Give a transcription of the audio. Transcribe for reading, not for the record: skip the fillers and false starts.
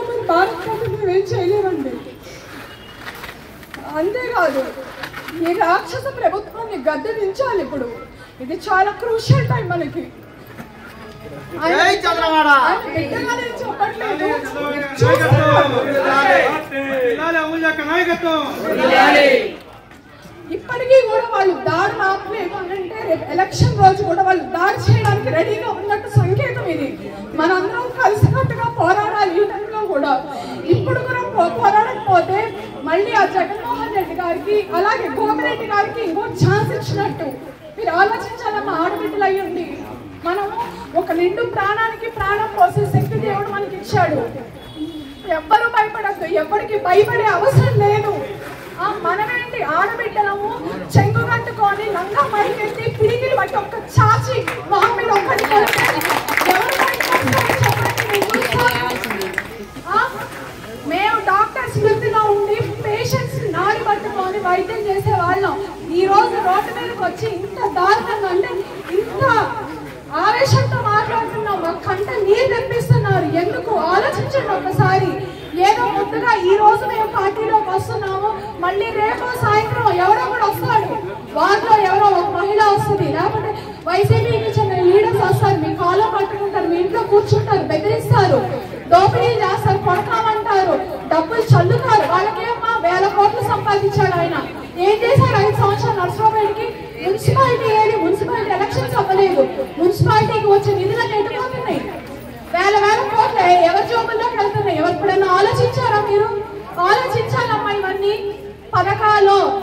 మరి భారత ప్రభుత్వం ఏం చేయలేమండి. అంతేకాదు ఈ రాక్షస ప్రభుత్వాన్ని గద్దె దించాలి. ఇప్పుడు ఇది చాలా క్రూషియల్ టైం మనకి. ఇప్పటికీ కూడా వాళ్ళు దాడి ఆపలేదు అంటే రేపు ఎలక్షన్ రోజు కూడా వాళ్ళు దాడి చేయడానికి రెడీగా ఉన్నట్టు సంకేతం ఇది. మనందరం కలిసికట్టుగా పోరాడాలి. ఈ టైంలో కూడా ఇప్పుడు కూడా పోరాడకపోతే మళ్ళీ ఆ జగన్మోహన్ రెడ్డి గారికి అలాగే గోపిరెడ్డి గారికి ఇంకో ఛాన్స్ ఇచ్చినట్టు. మీరు ఆలోచించాలమ్మా, ఆడబిడ్డలు అయ్యండి. మనము ఒక నిండు ప్రాణానికి ప్రాణం పోసే శక్తి దేవుడు మనకి ఇచ్చాడు. ఎవ్వరూ భయపడద్దు, ఎవరికి భయపడే అవసరం లేదు. మనమేంటి ఆడబిడ్డలము చెంగు కట్టుకొని లంగా మైకెత్తి పిడికిలు బట్టి ఒక్క చాచి మొహం మీద ఒక్కటి మేము డాక్టర్స్ వృత్తిలో ఉండి పేషెంట్స్ నాడి పట్టుకొని వైద్యం చేసే వాళ్ళం. ఈ రోజు రోడ్డు మీదకి వచ్చి ఇంత దారుణంగా అంటే ఇంత ఆవేశంతో మాట్లాడుతున్నాం. మా కంట నీరు తెప్పిస్తున్నారు. ఎందుకు ఆలోచించండి ఒకసారి. ఏదో ముందుగా ఈ రోజు మేము పార్టీలోకి వస్తున్నాము, మళ్ళీ రేపు సాయంత్రం ఎవరో కూడా వస్తాడు, వారిలో ఎవరో ఒక మహిళ వస్తుంది, లేకపోతే వైసీపీకి చెందిన లీడర్స్ వస్తారు, మీ కాలో పట్టుకుంటారు, మీ ఇంట్లో కూర్చుంటారు, బెదిరిస్తారు, దోపిడీ చేస్తారు, కొడతామంటారు, డబ్బులు చల్లుతారు. వాళ్ళకేమో 1000 కోట్లు సంపాదించాడు ఆయన. ఏం చేశారు 5 సంవత్సరాలు నర్సరావుపేటకి? మున్సిపాలిటీ ఏది? మున్సిపాలిటీ ఎలక్షన్స్ అవ్వలేదు. మున్సిపాలిటీకి వచ్చే నిధులను ఎట్టుకోతున్నాయి. 1000 కోట్లు ఎవరి జోబుల్లోకి వెళ్తున్నాయి? ఎవరిప్పుడన్నా ఆలోచించారా మీరు? ఆలోచించాలమ్మా. ఇవన్నీ పథకాలు